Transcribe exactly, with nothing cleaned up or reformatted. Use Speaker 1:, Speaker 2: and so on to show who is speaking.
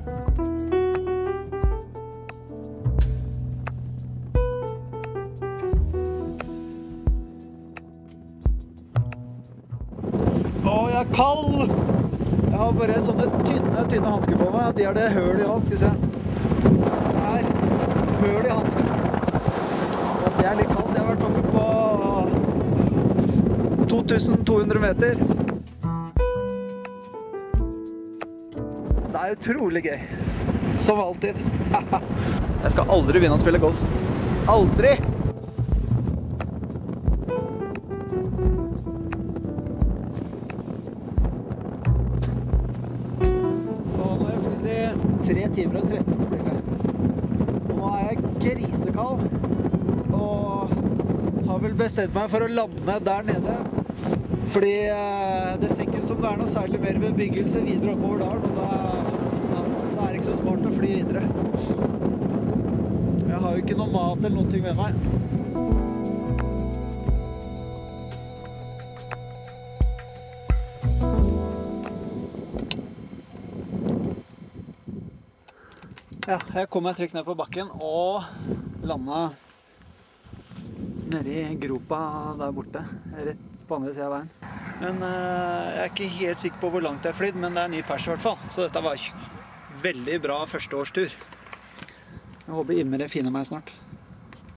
Speaker 1: Å, jeg er kald! Jeg har bare sånne tynne, tynne hansker på meg. De har det høl i også, skal vi se. Her, høl i hanskene. Og det er litt kaldt. Jeg har vært oppe på to tusen to hundre meter. Det er utrolig gøy. Som alltid. Jeg skal aldri begynne å spille golf. Aldri! tre timer og tretten blir det. Og nå er jeg grisekald, og har vel bestemt meg for å lande der nede. Fordi det ser ikke ut som det er noe særlig mer bebyggelse videre oppover dalen, og da, da, da er det ikke så smart å fly videre. Jeg har jo ikke noe mat eller noen ting med meg. Ja, jeg kom meg trygt ned på bakken og landet nede i gropa der borte, rett på andre siden av veien. Men uh, jeg er ikke helt sikker på hvor langt jeg har flydd, men det er ny pers i hvert fall. Så dette var veldig bra førsteårstur. Jeg håper Imre finner meg snart.